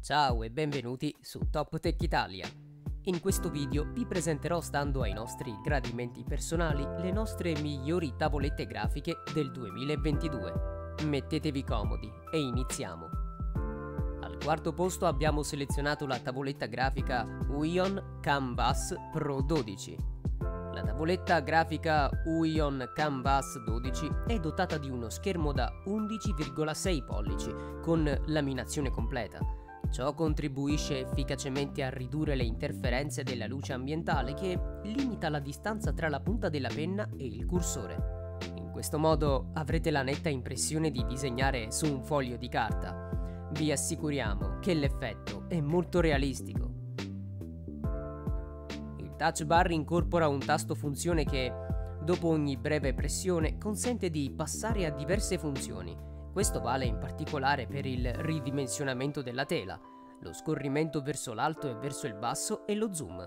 Ciao e benvenuti su Top Tech Italia. In questo video vi presenterò, stando ai nostri gradimenti personali, le nostre migliori tavolette grafiche del 2022. Mettetevi comodi e iniziamo. Al quarto posto abbiamo selezionato la tavoletta grafica Huion Canvas Pro 12. La tavoletta grafica Huion Canvas 12 è dotata di uno schermo da 11,6 pollici con laminazione completa. Ciò contribuisce efficacemente a ridurre le interferenze della luce ambientale che limita la distanza tra la punta della penna e il cursore. In questo modo avrete la netta impressione di disegnare su un foglio di carta. Vi assicuriamo che l'effetto è molto realistico. Il touch bar incorpora un tasto funzione che, dopo ogni breve pressione, consente di passare a diverse funzioni. Questo vale in particolare per il ridimensionamento della tela, lo scorrimento verso l'alto e verso il basso e lo zoom.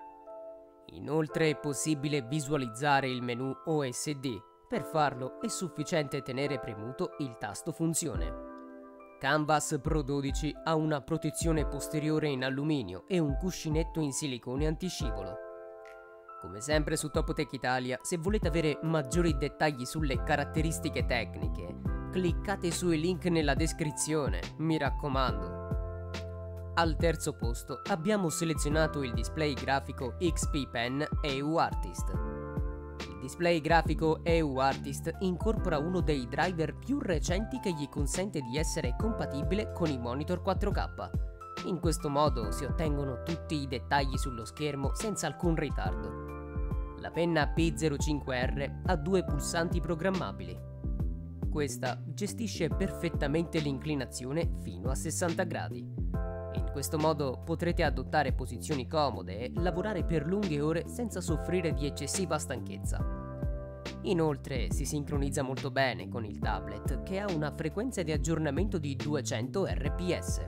Inoltre è possibile visualizzare il menu OSD. Per farlo è sufficiente tenere premuto il tasto funzione. Canvas Pro 12 ha una protezione posteriore in alluminio e un cuscinetto in silicone antiscivolo. Come sempre su Top Tech Italia, se volete avere maggiori dettagli sulle caratteristiche tecniche, cliccate sui link nella descrizione, mi raccomando. Al terzo posto abbiamo selezionato il display grafico XP Pen EU Artist. Il display grafico EU Artist incorpora uno dei driver più recenti che gli consente di essere compatibile con i monitor 4K. In questo modo si ottengono tutti i dettagli sullo schermo senza alcun ritardo. La penna P05R ha due pulsanti programmabili. Questa gestisce perfettamente l'inclinazione fino a 60 gradi. In questo modo potrete adottare posizioni comode e lavorare per lunghe ore senza soffrire di eccessiva stanchezza. Inoltre si sincronizza molto bene con il tablet, che ha una frequenza di aggiornamento di 200 rps.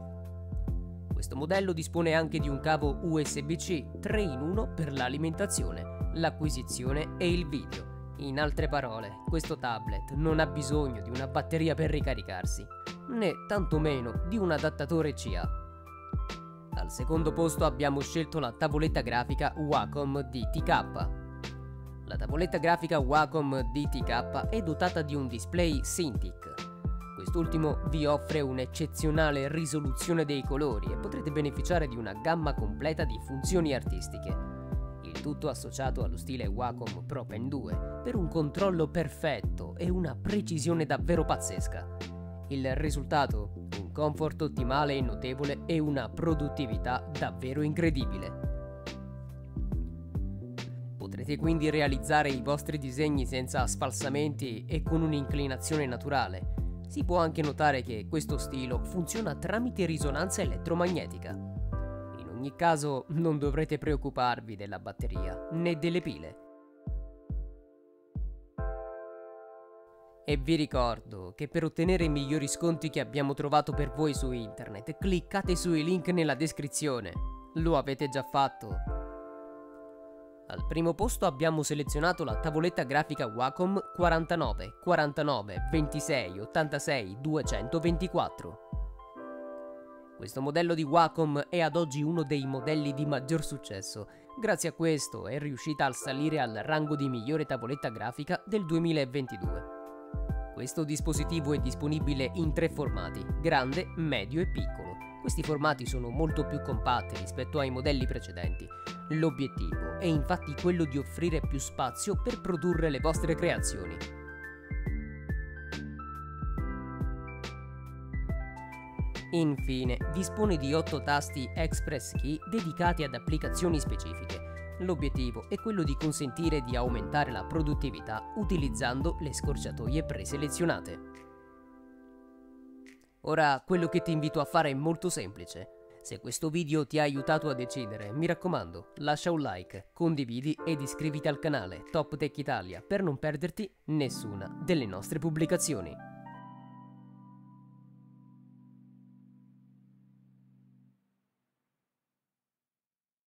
Questo modello dispone anche di un cavo USB-C 3 in 1 per l'alimentazione, l'acquisizione e il video. In altre parole, questo tablet non ha bisogno di una batteria per ricaricarsi, né tantomeno di un adattatore CA. Al secondo posto abbiamo scelto la tavoletta grafica Wacom DTK. La tavoletta grafica Wacom DTK è dotata di un display Cintiq. Quest'ultimo vi offre un'eccezionale risoluzione dei colori e potrete beneficiare di una gamma completa di funzioni artistiche. Il tutto associato allo stile Wacom Pro Pen 2 per un controllo perfetto e una precisione davvero pazzesca. Il risultato? Un comfort ottimale e notevole e una produttività davvero incredibile. Potrete quindi realizzare i vostri disegni senza sfalsamenti e con un'inclinazione naturale. Si può anche notare che questo stilo funziona tramite risonanza elettromagnetica. In ogni caso non dovrete preoccuparvi della batteria né delle pile. E vi ricordo che per ottenere i migliori sconti che abbiamo trovato per voi su internet, cliccate sui link nella descrizione. Lo avete già fatto? Al primo posto abbiamo selezionato la tavoletta grafica Wacom 49, 49, 26, 86, 224. Questo modello di Wacom è ad oggi uno dei modelli di maggior successo. Grazie a questo è riuscita a salire al rango di migliore tavoletta grafica del 2022. Questo dispositivo è disponibile in tre formati: grande, medio e piccolo. Questi formati sono molto più compatti rispetto ai modelli precedenti. L'obiettivo è infatti quello di offrire più spazio per produrre le vostre creazioni. Infine, dispone di 8 tasti Express Key dedicati ad applicazioni specifiche. L'obiettivo è quello di consentire di aumentare la produttività utilizzando le scorciatoie preselezionate. Ora, quello che ti invito a fare è molto semplice. Se questo video ti ha aiutato a decidere, mi raccomando, lascia un like, condividi ed iscriviti al canale Top Tech Italia per non perderti nessuna delle nostre pubblicazioni.